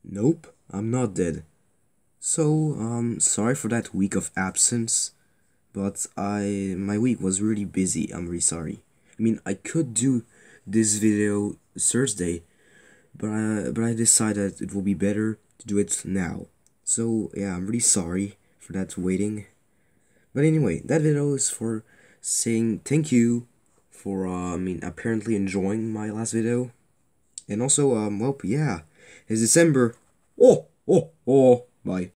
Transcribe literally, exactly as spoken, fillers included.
Nope, I'm not dead. So, um, sorry for that week of absence, but I my week was really busy. I'm really sorry. I mean, I could do this video Thursday, but I but I decided it will be better to do it now. So yeah, I'm really sorry for that waiting. But anyway, that video is for saying thank you for uh, I mean apparently enjoying my last video, and also um well yeah, it's December. Oh oh oh bye.